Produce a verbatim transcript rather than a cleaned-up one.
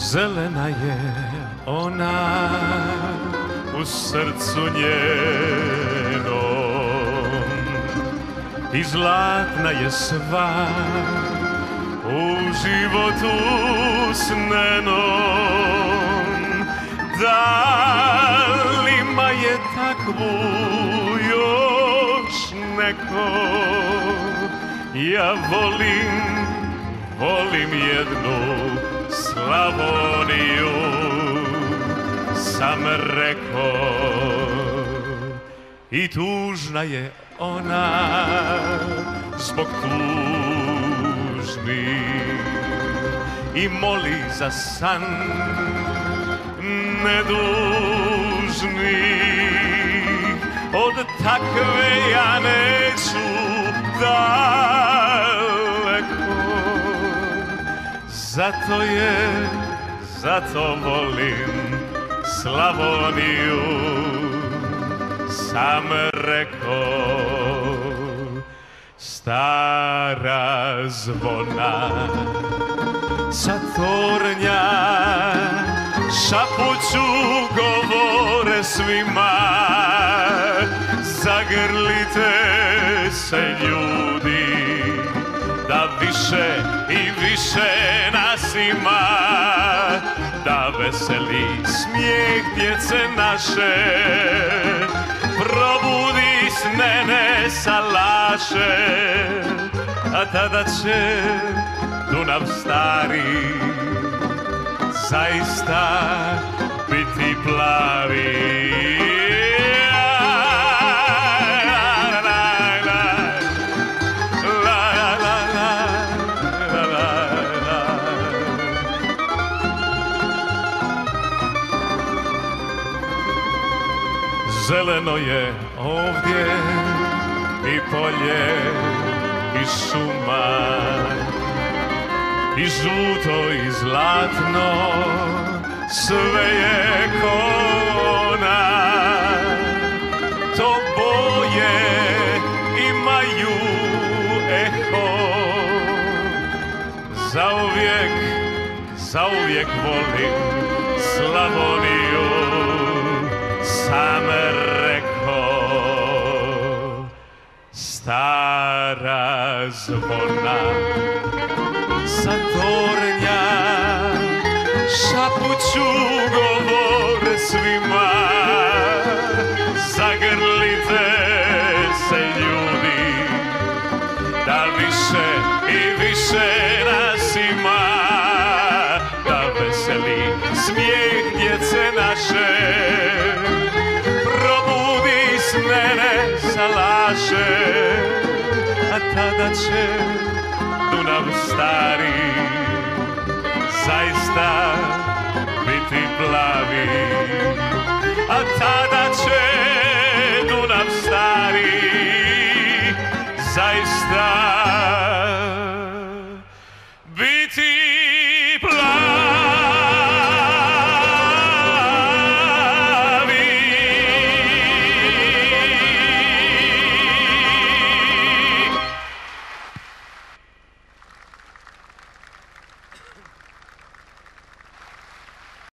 Zelena je ona u srcu njenom i zlatna je sva u životu snenom. Da li ima je takvu još neko? Ja volim, volim jednu Slavoniju, sam rekao. I tužna je ona zbog tužbi i moli za san nedužni. Od takve ja neću daleko, zato je, zato volim Slavoniju, sam rekao. Stara zvona sa tornja šapuću govore svima, zagrlite se ljudi, da više i više nas ima, da veseli smijeh djece naše probudi snene sa laše, a tada će Dunav stari zaista biti plavi. Zeleno je ovdje i polje i šuma, i žuto i zlatno, sve je kona. To boje imaju eho, zauvijek, zauvijek volim Slavoniju, sam rekao. Stara zvona sa tornja šapuću govore svima, zagrlite se ljudi, da više i više nas ima, da veseli smijeh djece naše probudi snene sa laše, a tada će Dunav stari zaista biti plavi, a tada će